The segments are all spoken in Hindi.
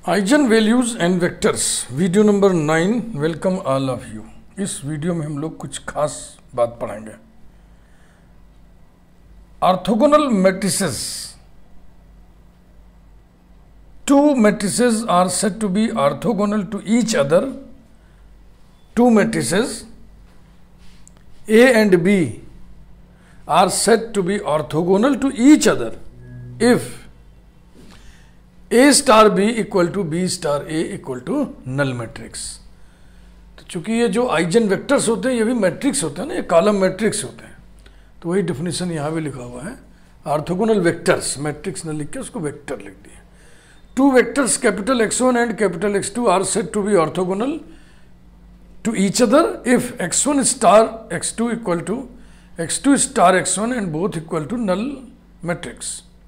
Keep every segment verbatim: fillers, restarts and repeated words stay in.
Eigen values and vectors video number nine. Welcome all of you. इस वीडियो में हम लोग कुछ खास बात पढ़ेंगे। Orthogonal matrices, two matrices are said to be orthogonal to each other. Two matrices A and B are said to be orthogonal to each other if A star B equal to B star A equal to null matrix। तो चूंकि ये जो आइजन वेक्टर्स होते हैं ये भी मैट्रिक्स होते हैं ना, ये कॉलम मैट्रिक्स होते हैं, तो वही डिफिनेशन यहाँ भी लिखा हुआ है। ऑर्थोगोनल वेक्टर्स, मैट्रिक्स न लिख के उसको वेक्टर लिख दिए। Two vectors capital X one and capital X two are said to be orthogonal to each other if x one star x two equal to x two star x one and both equal to null matrix।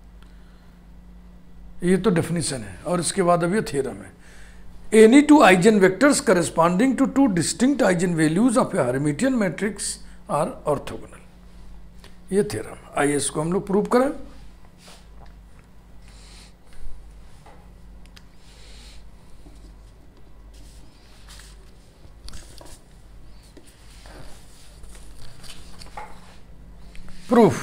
ये तो डेफिनेशन है और इसके बाद अब ये थ्योरम है। Any two eigen vectors corresponding to two distinct eigen values of a Hermitian matrix are orthogonal. ये थ्योरम, आइए इसको हम लोग प्रूव करें। प्रूफ,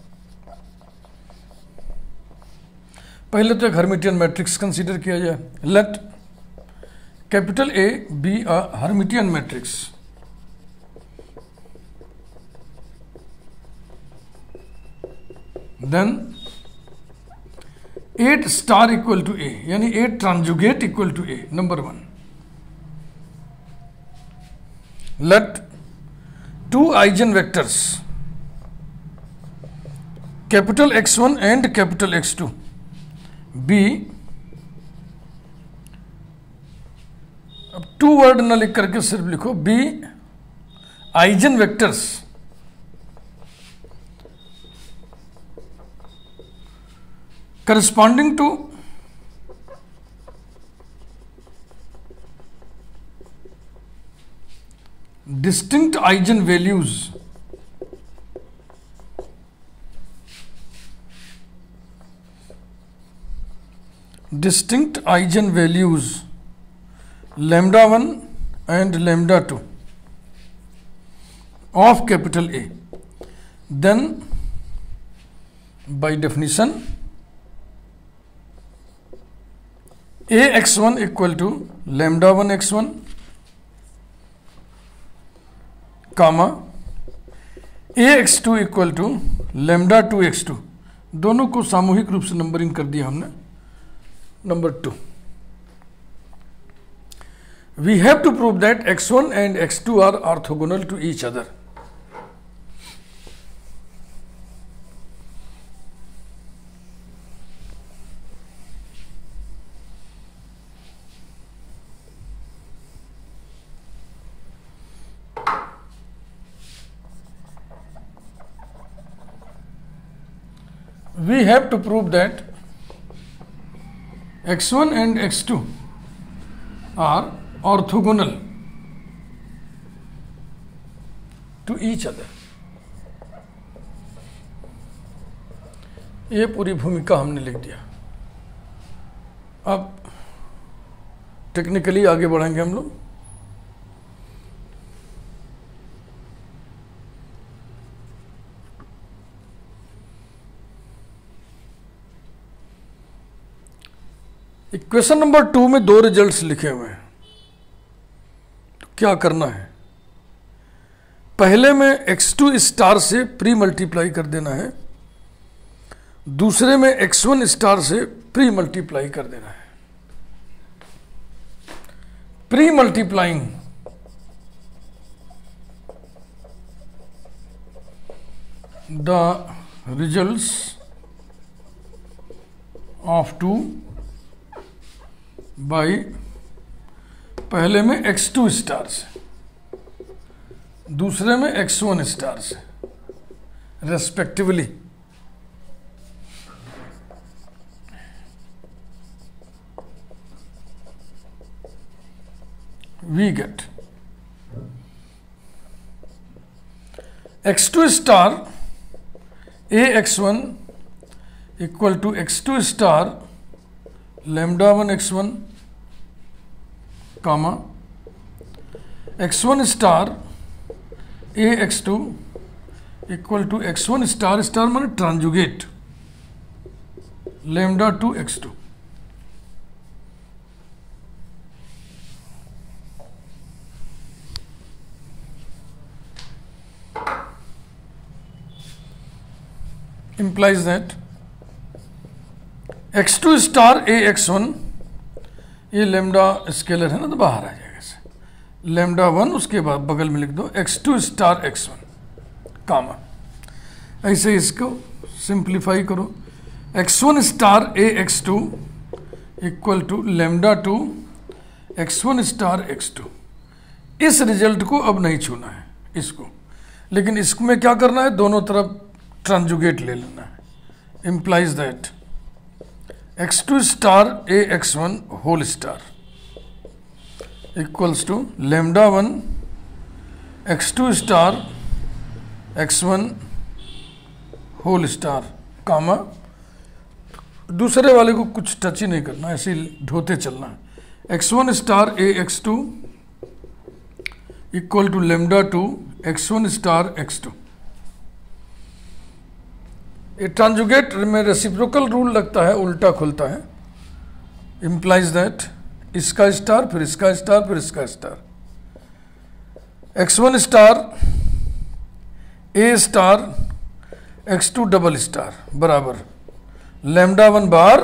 पहले तो एक हर्मिटियन मैट्रिक्स कंसीडर किया जाए। Let capital A be a Hermitian matrix, then A star equal to A, यानी A transjugate equal to A, number one. Let two eigen vectors capital X one and capital X two be, अब टू वर्ड ना लिख करके सिर्फ लिखो be eigen vectors corresponding to distinct eigen values distinct eigen values lambda one and lambda two of capital A, then by definition A x one equal to lambda one x one comma A x two equal to lambda two x two, दोनों को सामूहिक रूप से नंबरिंग कर दिया हमने। Number two, we have to prove that x one and x two are orthogonal to each other. We have to prove that x one and x two are orthogonal to each other। ये पूरी भूमिका हमने लिख दिया। अब टेक्निकली आगे बढ़ेंगे हम लोग। इक्वेशन नंबर टू में दो रिजल्ट्स लिखे हुए हैं, तो क्या करना है? पहले में एक्स टू स्टार से प्री मल्टीप्लाई कर देना है, दूसरे में एक्स वन स्टार से प्री मल्टीप्लाई कर देना है। Pre multiplying the results of two by पहले में एक्स टू स्टार से, दूसरे में एक्स वन स्टार से respectively. We get x two star A x one equal to x two star lambda one x one comma x one star A x two equal to x one star star माने transjugate lambda two x two. implies that x two star A x one, ये लेमडा स्केलर है ना तो बाहर आ जाएगा इसे, लेमडा वन उसके बाद बगल में लिख दो x two star x one comma, ऐसे इसको सिंप्लीफाई करो, x one star A x two equal to lambda two x one star x two. इस रिजल्ट को अब नहीं छूना है इसको, लेकिन इसमें क्या करना है, दोनों तरफ ट्रांजुगेट ले लेना है। Implies that x two star A x one whole star equals to lambda one x two star x one whole star comma, दूसरे वाले को कुछ टच ही नहीं करना, ऐसे ही ढोते चलना है। X one star A x two equal to lambda two x one star x two. ये ट्रांजुगेट में रेसिप्रोकल रूल लगता है, उल्टा खुलता है। इम्प्लाइज दैट इसका स्टार फिर इसका स्टार फिर इसका star, x one star A star x two double star बराबर लेमडा वन बार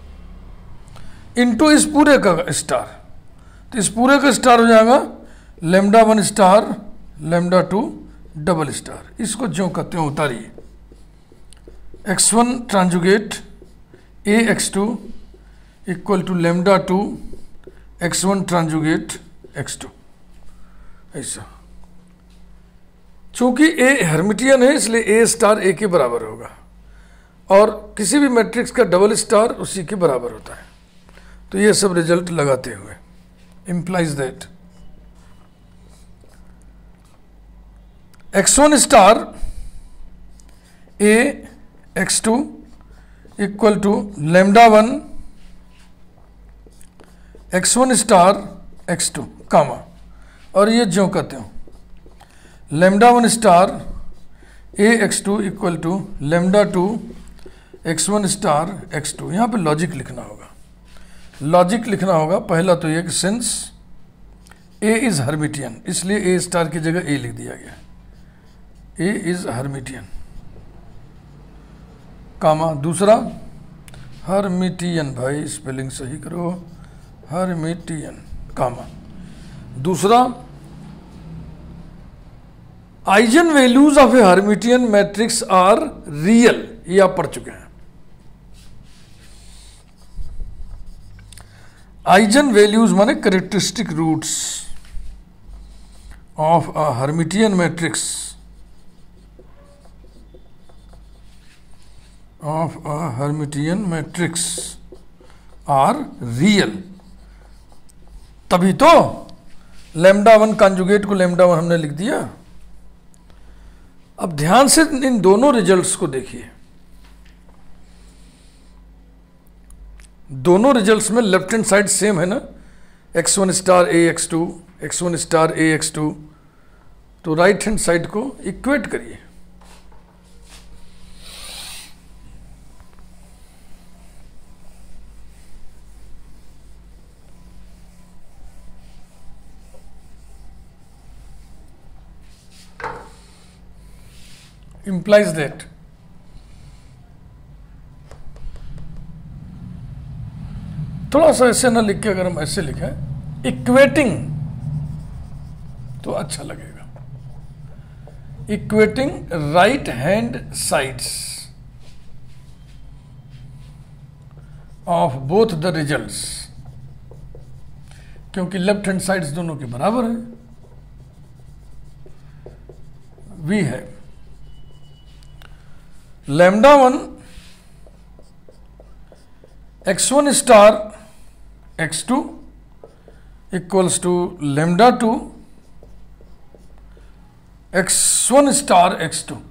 इंटू इस पूरे का स्टार, तो इस पूरे का स्टार हो जाएगा lambda one star lambda two double star. इसको ज्यों का त्यों उतारिए, x one transjugate A x two equal to lambda two x one transjugate x two. ऐसा चूंकि ए हर्मिटियन है इसलिए ए स्टार ए के बराबर होगा, और किसी भी मैट्रिक्स का डबल स्टार उसी के बराबर होता है। तो ये सब रिजल्ट लगाते हुए implies that x one star A x two equal to lambda one x one star x two comma, और ये ज्यों का त्यों lambda one star A x two equal to lambda two x one star x two. यहाँ पे लॉजिक लिखना होगा, लॉजिक लिखना होगा पहला तो ये कि सिंस ए इज हर्मिटियन, इसलिए ए स्टार की जगह ए लिख दिया गया, ए इज हर्मिटियन कामा, दूसरा हर्मिटियन, भाई स्पेलिंग सही करो, हर्मिटियन कामा, दूसरा eigen values of a Hermitian matrix are real, ये आप पढ़ चुके हैं। आइजन वैल्यूज माने characteristic roots of a Hermitian matrix of a Hermitian matrix are real, तभी तो लेमडा वन कॉन्जुगेट को लेमडा वन हमने लिख दिया। अब ध्यान से इन दोनों रिजल्ट्स को देखिए, दोनों रिजल्ट्स में लेफ्ट हैंड साइड सेम है ना, x one star A x two x one star A x two, तो राइट हैंड साइड को इक्वेट करिए। implies that थोड़ा सा ऐसे ना लिख के अगर हम ऐसे लिखें इक्वेटिंग तो अच्छा लगेगा, equating right hand sides of both the results, क्योंकि लेफ्ट हैंड साइड्स दोनों के बराबर है। वी है lambda one x one star x two equals to lambda two x one star x two.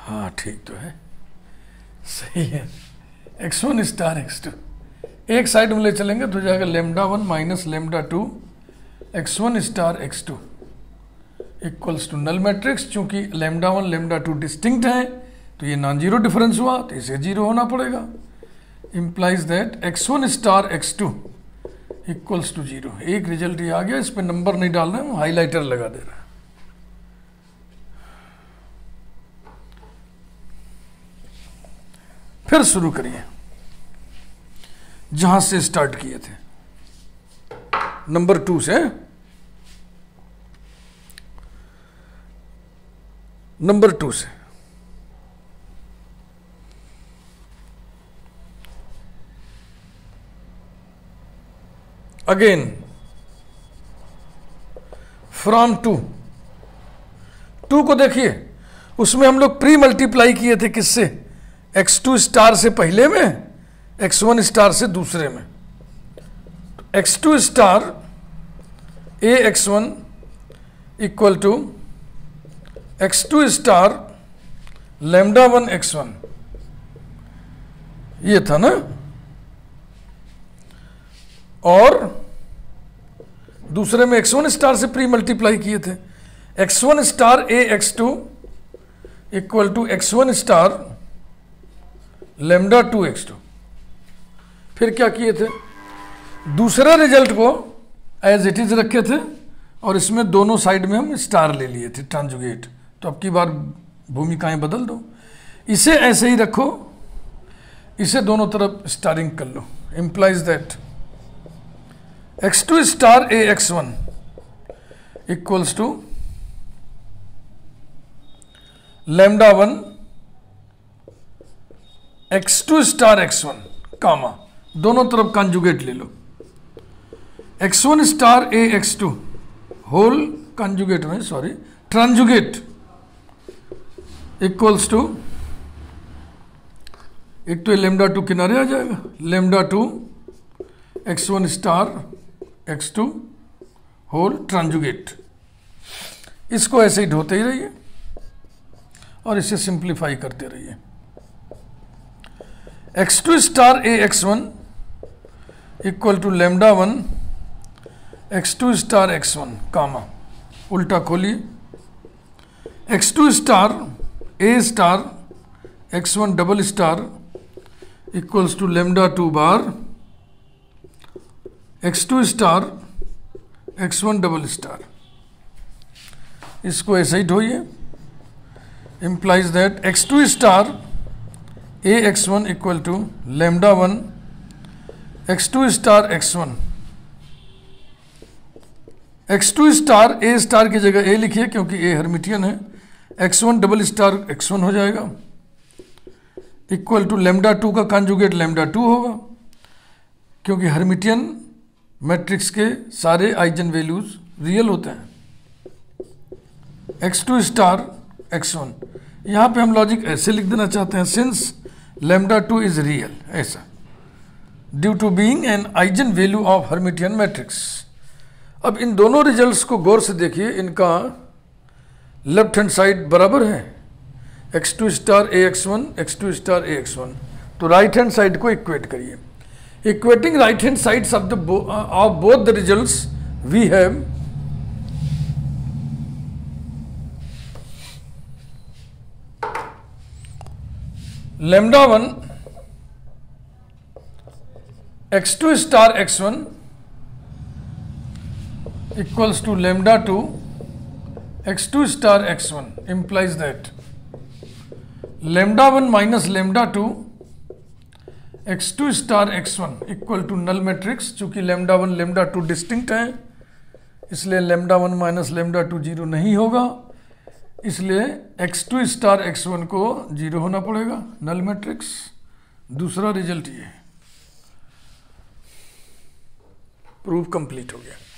हाँ ठीक तो है, सही है। X one star x two एक साइड में ले चलेंगे तो जाएगा lambda one minus lambda two x one star x two equals to null matrix. चूंकि lambda one lambda two distinct है तो ये नॉन जीरो डिफरेंस हुआ, तो इसे जीरो होना पड़ेगा। Implies that x one star x two equals to zero. एक रिजल्ट ये आ गया, इस पर नंबर नहीं डाल रहे हैं, हाईलाइटर लगा दे रहा है। फिर शुरू करिए जहां से स्टार्ट किए थे, नंबर टू से। नंबर टू से अगेन फ्रॉम टू टू को देखिए, उसमें हम लोग प्री मल्टीप्लाई किए थे किससे? एक्स टू स्टार से पहले में, एक्स वन स्टार से दूसरे में। X two star A x one equal to x two star lambda one x one, ये था ना। और दूसरे में एक्स वन स्टार से प्री मल्टीप्लाई किए थे, x one star A x two equal to x one star lambda two x two. फिर क्या किए थे? दूसरे रिजल्ट को एज इट इज रखे थे और इसमें दोनों साइड में हम स्टार ले लिए थे ट्रांजुगेट। तो अब की बार भूमिकाएं बदल दो, इसे ऐसे ही रखो, इसे दोनों तरफ स्टारिंग कर लो। Implies that x two star A x one equals to lambda one x two star x one comma, दोनों तरफ कंजुगेट ले लो। X one star A x two whole conjugate में सॉरी ट्रांजुगेट इक्वल्स टू, एक तो लेमडा टू किनारे आ जाएगा, lambda two x one star x two whole transjugate. इसको ऐसे ही ढोते ही रहिए और इसे सिंप्लीफाई करते रहिए। X two star A x one equal to lambda one x two star x one comma, उल्टा खोलिए, x two star A star x one double star equals to lambda two bar x two star x one double star. इसको ऐसे ही ढोइए। Implies that x two star A x one equal to lambda one x two star x one. X two star A star की जगह ए लिखिए क्योंकि ए हर्मिटियन है, x one double star x one हो जाएगा इक्वल टू लेमडा टू का कंजुगेट लेमडा टू होगा क्योंकि हर्मिटियन मैट्रिक्स के सारे आइजन वैल्यूज रियल होते हैं। X two star x one, यहां पे हम लॉजिक ऐसे लिख देना चाहते हैं, since lambda two is real, ऐसा due to being an eigen value of Hermitian matrix. अब इन दोनों रिजल्ट्स को गौर से देखिए, इनका लेफ्ट हैंड साइड बराबर है, x two star A x one x two star A x one. तो राइट हैंड साइड को इक्वेट करिए। Equating right hand sides of the bo uh, of both the results, we have lambda one x two star x one equals to lambda two x two star x one, implies that lambda one minus lambda two x two star x one equal to null matrix. चूंकि lambda one lambda two distinct है इसलिए lambda one minus lambda two zero नहीं होगा, इसलिए x two star x one को जीरो होना पड़ेगा, नल मैट्रिक्स। दूसरा रिजल्ट ये प्रूफ कंप्लीट हो गया।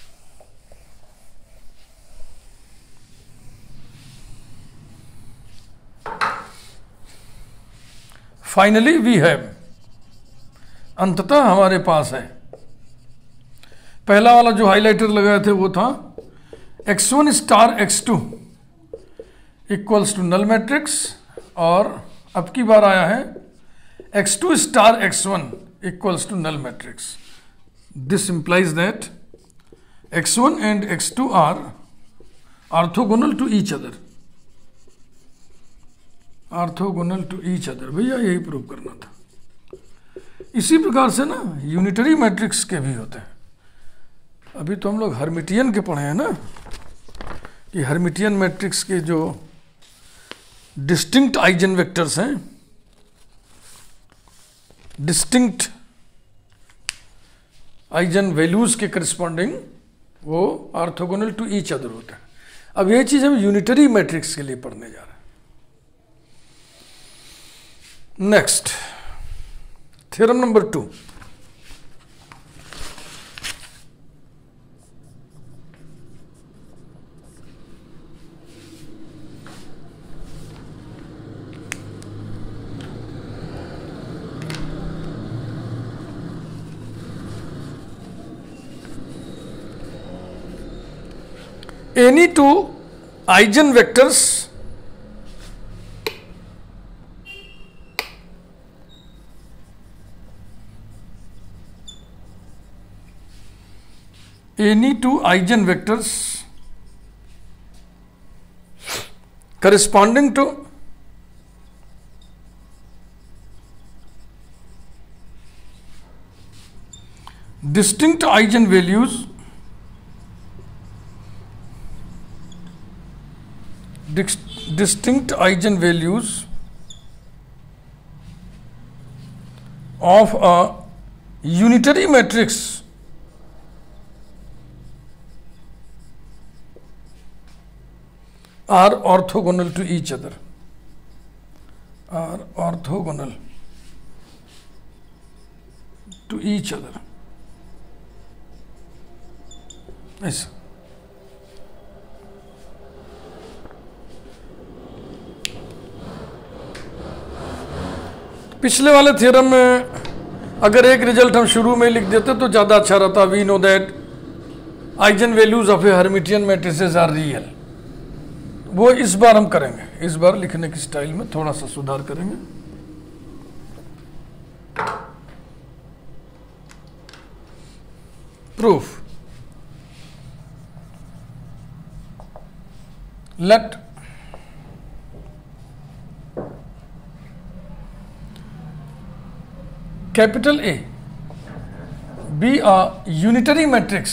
फाइनली वी हैव, अंततः हमारे पास है, पहला वाला जो हाइलाइटर लगाए थे वो था x one star x two equals to null matrix और अब की बार आया है x two star x one equals to null matrix. This implies that x one and x two are orthogonal to each other. Orthogonal to each other, भैया यही प्रूव करना था. इसी प्रकार से ना यूनिटरी मैट्रिक्स के भी होते हैं. अभी तो हम लोग हर्मिटियन के पढ़े हैं ना, कि हर्मिटियन मैट्रिक्स के जो डिस्टिंक्ट आइजन वेक्टर्स हैं, डिस्टिंक्ट आइजन वैल्यूज के करस्पॉन्डिंग वो ऑर्थोगोनल टू ईच अदर होता है. अब ये चीज हम यूनिटरी मैट्रिक्स के लिए पढ़ने जा रहे हैं. Next, theorem number two. Any two eigenvectors any two eigenvectors corresponding to distinct eigenvalues distinct eigenvalues of a unitary matrix are orthogonal to each other. Are orthogonal to each other. ऐसा. पिछले वाले थ्योरम में अगर एक रिजल्ट हम शुरू में लिख देते तो ज़्यादा अच्छा रहता. We know that eigen values of a Hermitian matrices are real. वो इस बार हम करेंगे. इस बार लिखने की स्टाइल में थोड़ा सा सुधार करेंगे. Proof. Let capital A be a unitary matrix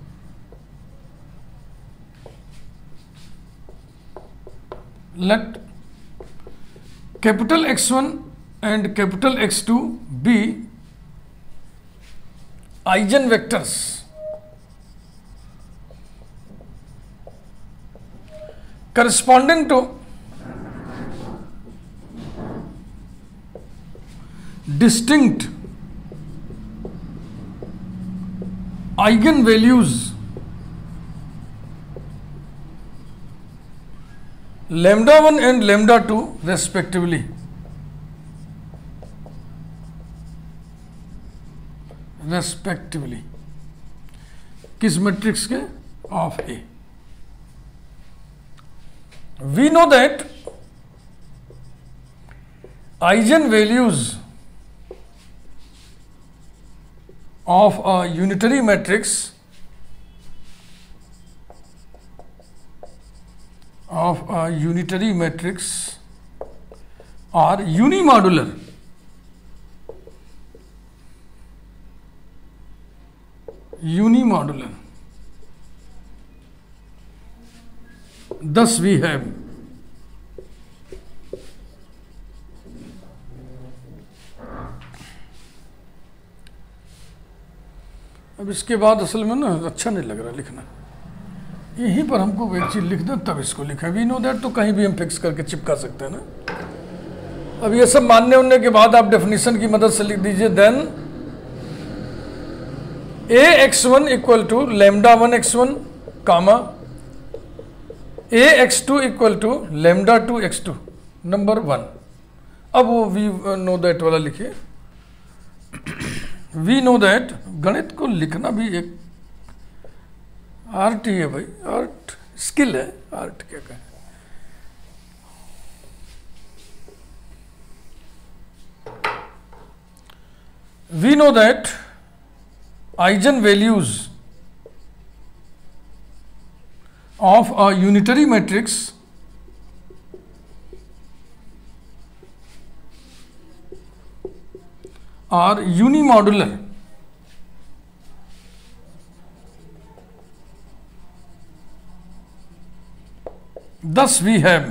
let capital X one and capital X two be eigenvectors corresponding to distinct eigenvalues lambda one and lambda two respectively. respectively किस मैट्रिक्स के? Of A. We know that eigenvalues of a unitary matrix of a unitary matrix are unimodular. Unimodular. Thus we have अब इसके बाद असल में ना अच्छा नहीं लग रहा लिखना. यहीं पर हमको एक चीज लिख दे तब इसको लिखा. वी नो दैट तो कहीं भी हम फिक्स करके चिपका सकते हैं ना. अब ये सब मानने उनने के बाद आप डेफिनेशन की मदद से लिख दीजिए. Then A x one equal to lambda one x one comma A x two equal to lambda two x two number one. अब वो वी नो दैट वाला लिखिए. वी नो दैट गणित को लिखना भी एक आर्ट ही है भाई. आर्ट स्किल है. आर्ट क्या कहें. we know that eigenvalues of a unitary matrix are unimodular. Thus we have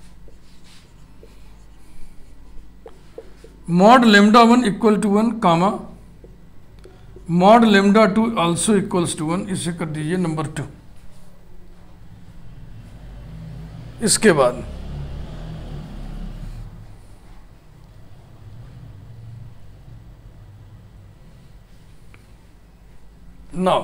mod lambda one equal to one comma mod lambda two also equals to one. इसे कर दीजिए नंबर टू. इसके बाद now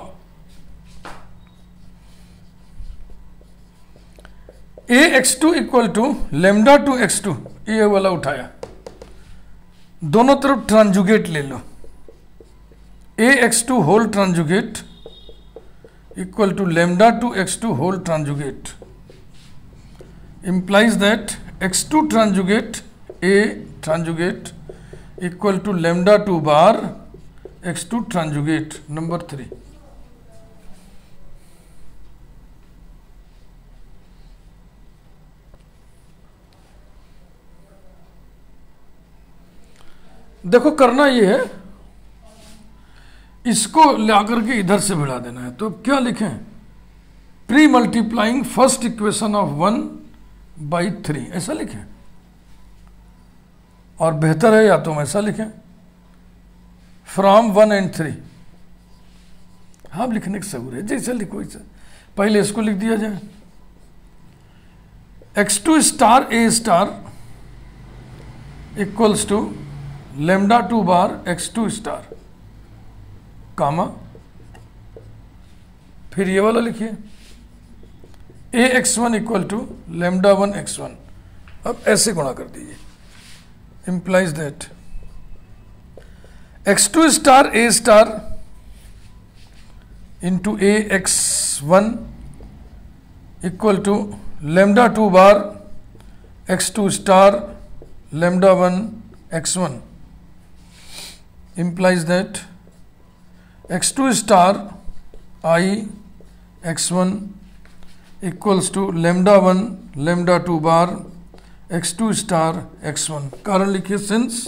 A x two equal to lambda two x two, ये वाला उठाया, दोनों तरफ ट्रांजुगेट ले लो. A x two whole transjugate equal to lambda two x two whole transjugate implies that x two conjugate a conjugate equal to lambda two bar x two conjugate. Number three. देखो करना ये है, इसको लाकर के इधर से भिड़ा देना है. तो क्या लिखें? Pre multiplying first equation of one by three, ऐसा लिखें. और बेहतर है या तो हम ऐसा लिखें, फ्रॉम वन एंड थ्री. हाँ, लिखने का सबूर है, जैसा लिखो ऐसा. पहले इसको लिख दिया जाए, x two star A star equals to lambda two bar x two star comma, फिर ये वाला लिखिए A x one equal to lambda one x one. अब ऐसे गुणा कर दीजिए, implies that x two star A star into A x one equal to lambda two bar x two star lambda one x one implies that x two star I x one equals to lambda one lambda two bar x two star x one. कारण लिखिए, since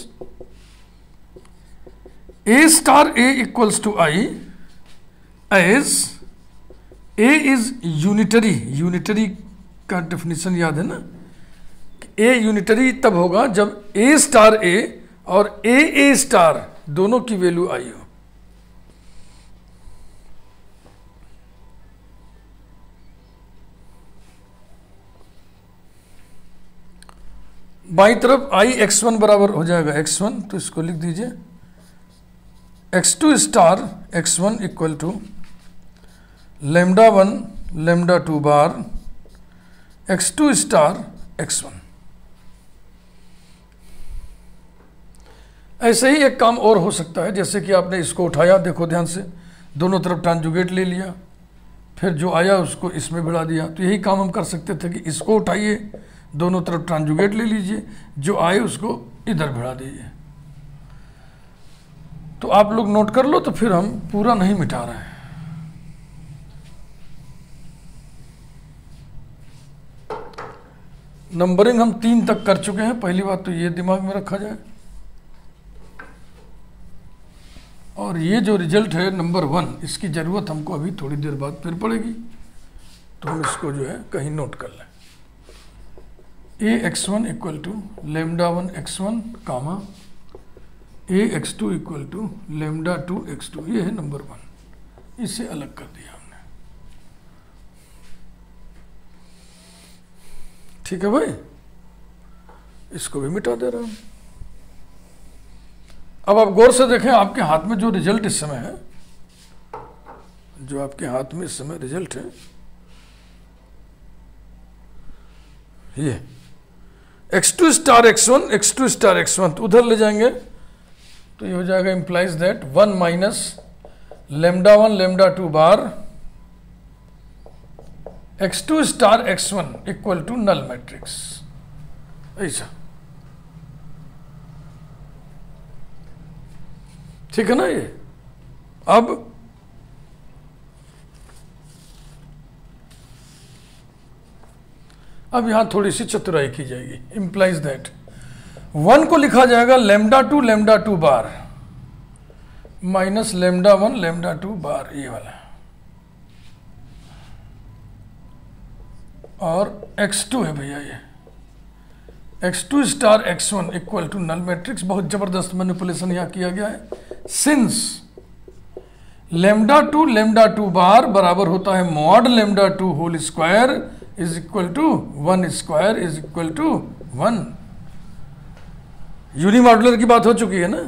A star A equals to I as A is unitary. Unitary का डेफिनेशन याद है ना, ए यूनिटरी तब होगा जब ए स्टार ए और ए ए स्टार दोनों की वैल्यू आई हो. बाई तरफ आई एक्स वन बराबर हो जाएगा एक्स वन, तो इसको लिख दीजिए x two star x one equal to lambda one lambda two bar x two star x one. ऐसे ही एक काम और हो सकता है, जैसे कि आपने इसको उठाया, देखो ध्यान से, दोनों तरफ ट्रांजुगेट ले लिया, फिर जो आया उसको इसमें भिड़ा दिया. तो यही काम हम कर सकते थे कि इसको उठाइए, दोनों तरफ ट्रांजुगेट ले लीजिए, जो आए उसको इधर भिड़ा दीजिए. तो आप लोग नोट कर लो, तो फिर हम पूरा नहीं मिटा रहे हैं. नंबरिंग हम तीन तक कर चुके हैं. पहली बात तो ये दिमाग में रखा जाए, और ये जो रिजल्ट है नंबर वन, इसकी ज़रूरत हमको अभी थोड़ी देर बाद फिर पड़ेगी, तो हम इसको जो है कहीं नोट कर लें. A x one equal to lambda one x one comma A x two equal to lambda two x two, ये है नंबर वन. इसे अलग कर दिया हमने. ठीक है भाई, इसको भी मिटा दे रहा हूं. अब आप गौर से देखें, आपके हाथ में जो रिजल्ट इस समय है, जो आपके हाथ में इस समय रिजल्ट है, ये x two star x one x two star x one, तो उधर ले जाएंगे तो ये हो जाएगा implies that one minus lambda one lambda two bar x two star x one equal to null matrix. ऐसा ठीक है ना ये। अब अब यहां थोड़ी सी चतुराई की जाएगी। इंप्लाइज दैट वन को लिखा जाएगा lambda two lambda two bar minus lambda one lambda two bar, ये वाला, और एक्स टू है भैया ये, x two star x one equal to null matrix. बहुत जबरदस्त मैनिपुलेशन यहां किया गया है। Since lambda two lambda two bar बराबर होता है mod lambda two whole square is equal to one square is equal to one. Unimodular की बात हो चुकी है ना।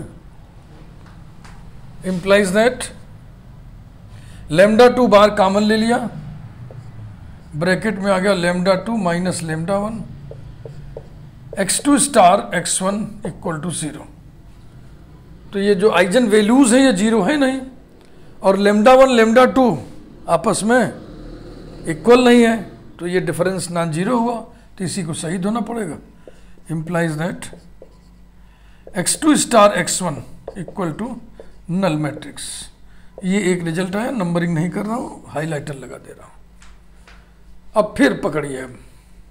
Implies that lambda two bar common ले लिया, ब्रैकेट में आ गया lambda two minus lambda one, x two star x one equal to zero. तो ये जो आइजन वैल्यूज है ये जीरो है नहीं, और लेमडा वन लेमडा टू आपस में इक्वल नहीं है, तो ये डिफरेंस नॉन जीरो हुआ, तो इसी को सही होना पड़ेगा। Implies that x two star x one equal to null matrix. ये एक रिजल्ट आया, नंबरिंग नहीं कर रहा हूं, हाईलाइटर लगा दे रहा हूं। अब फिर पकड़िए, अब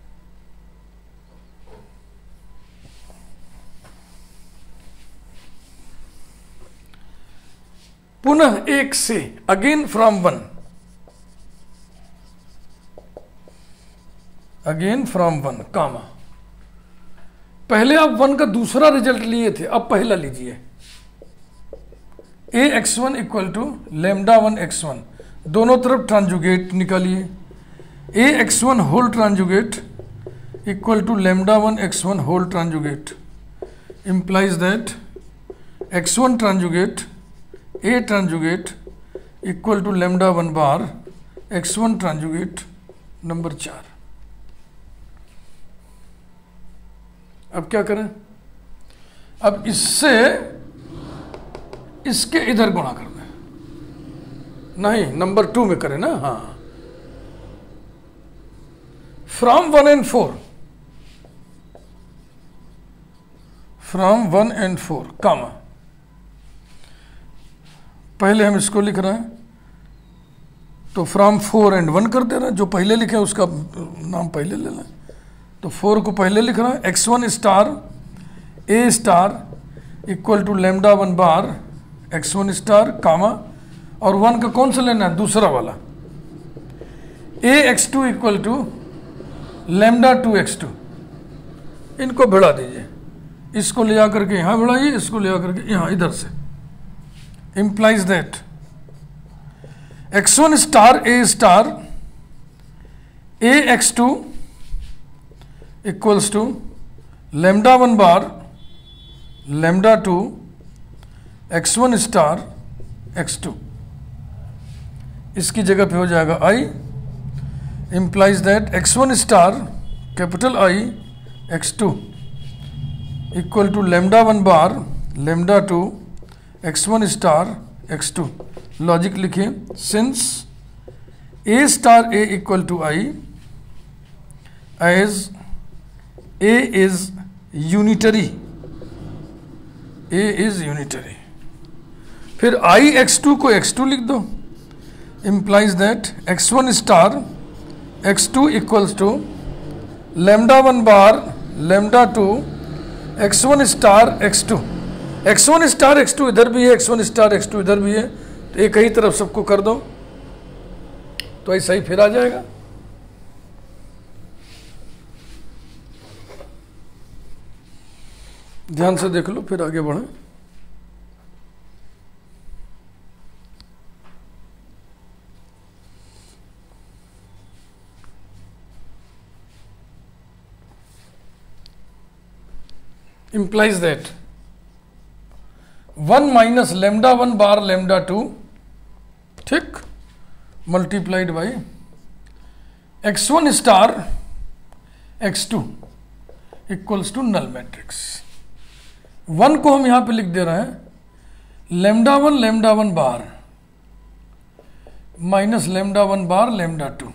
पुनः एक से, again from one, again from one comma. पहले आप वन का दूसरा रिजल्ट लिए थे, अब पहला लीजिए। A x one equal to lambda one x one, दोनों तरफ ट्रांजुगेट निकालिए। A x one whole transjugate equal to lambda one x one whole transjugate. Implies that x one transjugate A transjugate equal to lambda one bar x one transjugate number चार। अब क्या करें? अब इससे इसके इधर गुणा कर दें, नहीं नंबर टू में करें ना। हाँ, from one and four, from one and four comma. पहले हम इसको लिख रहे हैं तो फ्रॉम फोर एंड वन कर दे रहे हैं, जो पहले लिखे उसका नाम पहले ले लें। तो फोर को पहले लिख रहे हैं, x one star A star equal to lambda one bar x one star comma, और वन का कौन सा लेना है? दूसरा वाला, A x two equal to lambda two x two. इनको भिड़ा दीजिए, इसको ले आकर के यहाँ भिड़ाइए, इसको ले आकर के यहाँ इधर से। Implies that x one star A star A x two equals to lambda one bar lambda two x one star x two. इसकी जगह पे हो जाएगा I. Implies that x one star capital I x two equal to lambda one bar lambda two x one star x two. Logic लिखिए, since A star A equal to I as A is unitary, A is unitary. फिर आई एक्स टू को एक्स टू लिख दो। Implies that x one star x two equals to lambda one bar lambda two x one star x two. X one star x two इधर भी है, x one star x two इधर भी है, तो एक ही तरफ सबको कर दो तो ऐसा ही फिर आ जाएगा। ध्यान से देख लो, फिर आगे बढ़े। Implies that one minus lambda one bar lambda two, ठीक, multiplied by x one star x two equals to null matrix. One को हम यहां पे लिख दे रहे हैं lambda one lambda one bar minus lambda one bar lambda two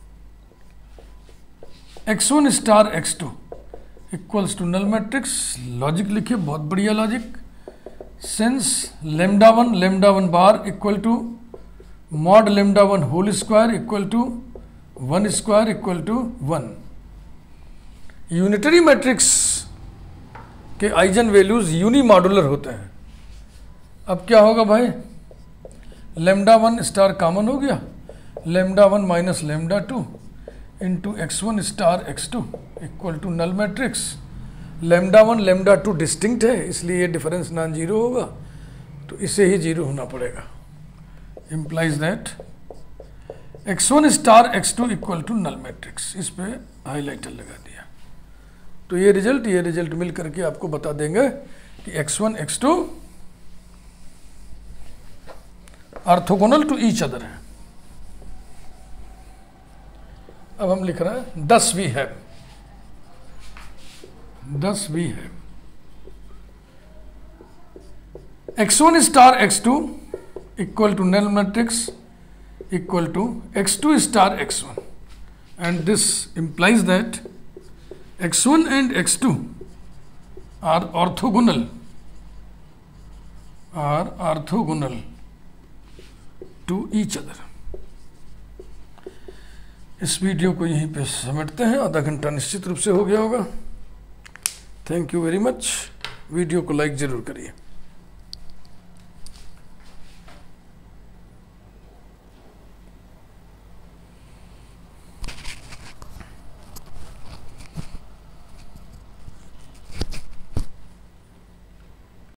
x one star x two equals to null matrix. Logic लिखिए, बहुत बढ़िया logic. Since lambda one lambda one bar equal to mod lambda one whole square equal to one square equal to one, unitary matrix के आइजन वैल्यूज यूनी मॉडुलर होते हैं। अब क्या होगा भाई, लेमडा वन स्टार कॉमन हो गया, lambda one minus lambda two into x one star x two equal to null matrix. Lambda one lambda two distinct है, इसलिए ये डिफरेंस नॉन जीरो होगा, तो इसे ही जीरो होना पड़ेगा। implies that x one star x two equal to null matrix. इस पे हाईलाइटर लगा दिया, तो ये रिजल्ट ये रिजल्ट मिल करके आपको बता देंगे कि x one x two orthogonal to each other है। अब हम लिख रहे हैं दस वी है दस वी है x one star x two equal to null matrix equal to x two star x one, and this implies that x one and x two are orthogonal are orthogonal to each other। इस वीडियो को यहीं पे समेटते हैं, आधा घंटा निश्चित रूप से हो गया होगा। Thank you very much. Video को लाइक जरूर करिए।